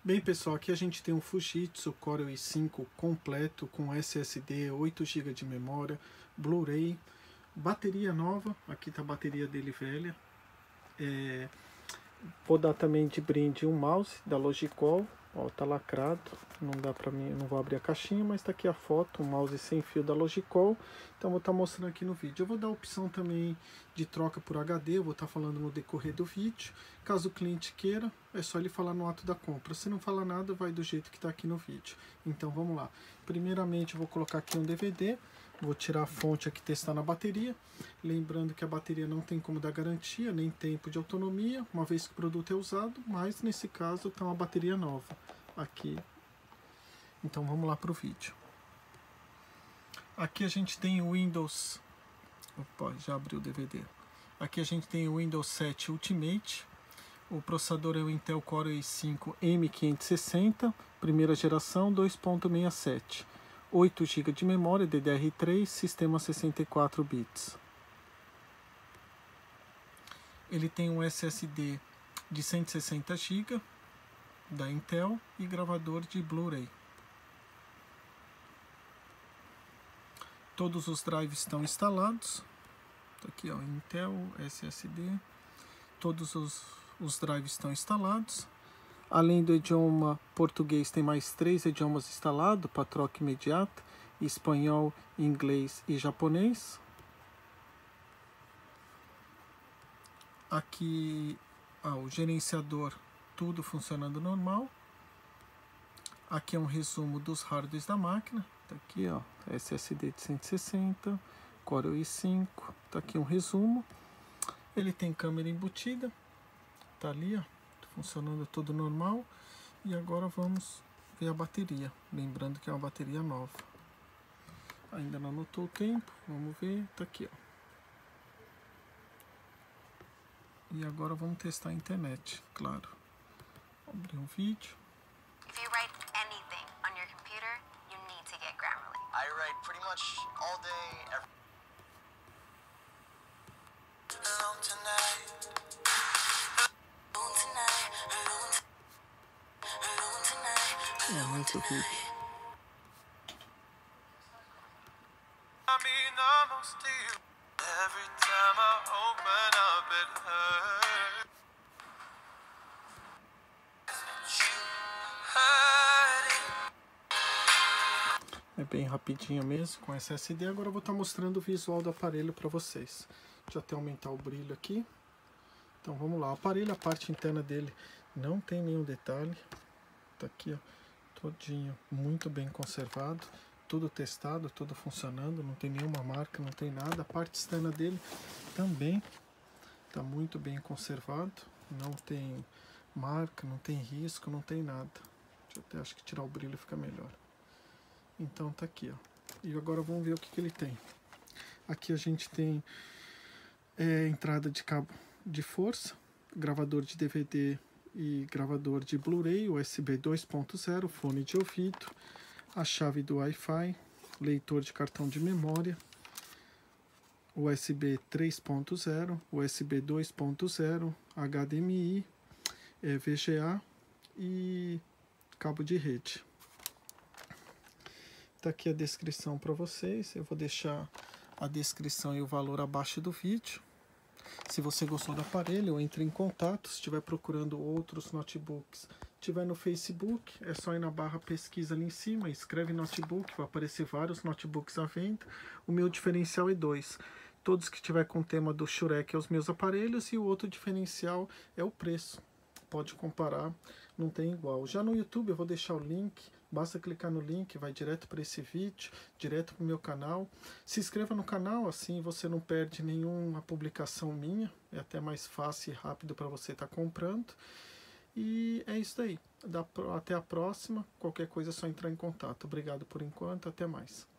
Bem pessoal, aqui a gente tem um Fujitsu Core i5 completo com SSD, 8 GB de memória, Blu-ray, bateria nova, aqui está a bateria dele velha. Vou dar também de brinde um mouse da Logicol, ó, tá lacrado, não dá pra mim, não vou abrir a caixinha, mas tá aqui a foto, um mouse sem fio da Logicol, então vou estar mostrando aqui no vídeo. Eu vou dar a opção também de troca por HD, eu vou estar falando no decorrer do vídeo. Caso o cliente queira, é só ele falar no ato da compra. Se não falar nada, vai do jeito que está aqui no vídeo. Então vamos lá. Primeiramente eu vou colocar aqui um DVD. Vou tirar a fonte aqui, testar na bateria. Lembrando que a bateria não tem como dar garantia, nem tempo de autonomia, uma vez que o produto é usado, mas nesse caso está uma bateria nova aqui. Então vamos lá para o vídeo. Aqui a gente tem o Windows... Opa, já abriu o DVD. Aqui a gente tem o Windows 7 Ultimate. O processador é o Intel Core i5 M560, primeira geração, 2.67. 8 GB de memória DDR3, sistema 64 bits. Ele tem um SSD de 160 GB da Intel e gravador de Blu-ray. Todos os drives estão instalados. Tá aqui, ó, Intel, SSD. Todos os drives estão instalados. Além do idioma português, tem mais 3 idiomas instalados para troca imediata: espanhol, inglês e japonês. Aqui o gerenciador, tudo funcionando normal. Aqui é um resumo dos hardwares da máquina. Tá aqui, ó, SSD de 160, Core i5. Tá aqui um resumo. Ele tem câmera embutida. Tá ali, ó, funcionando tudo normal. E agora vamos ver a bateria, lembrando que é uma bateria nova. Ainda não anotou o tempo, vamos ver, tá aqui, ó. E agora vamos testar a internet, claro. Abrir um vídeo. If you write anything on your computer, you need to get Grammarly. I write pretty much all day, every... É muito vídeo. É bem rapidinho mesmo com SSD. Agora eu vou estar mostrando o visual do aparelho para vocês. Deixa eu até aumentar o brilho aqui. Então vamos lá. O aparelho, a parte interna dele não tem nenhum detalhe. Tá aqui, ó, todinho muito bem conservado. Tudo testado, tudo funcionando. Não tem nenhuma marca, não tem nada. A parte externa dele também tá muito bem conservado. Não tem marca, não tem risco, não tem nada. Deixa eu até, acho que tirar o brilho fica melhor. Então tá aqui, ó. E agora vamos ver o que ele tem. Aqui a gente tem entrada de cabo de força, gravador de DVD e gravador de Blu-ray, USB 2.0, fone de ouvido, a chave do Wi-Fi, leitor de cartão de memória, USB 3.0, USB 2.0, HDMI, VGA e cabo de rede. Tá aqui a descrição para vocês. Eu vou deixar a descrição e o valor abaixo do vídeo. Se você gostou do aparelho, entre em contato. Se estiver procurando outros notebooks, estiver no Facebook, é só ir na barra pesquisa ali em cima, escreve notebook, vai aparecer vários notebooks à venda. O meu diferencial é 2. Todos que tiver com o tema do Shurek é os meus aparelhos, e o outro diferencial é o preço. Pode comparar, não tem igual. Já no YouTube eu vou deixar o link. Basta clicar no link, vai direto para esse vídeo, direto para o meu canal. Se inscreva no canal, assim você não perde nenhuma publicação minha. É até mais fácil e rápido para você estar comprando. E é isso aí. Até a próxima. Qualquer coisa é só entrar em contato. Obrigado por enquanto, até mais.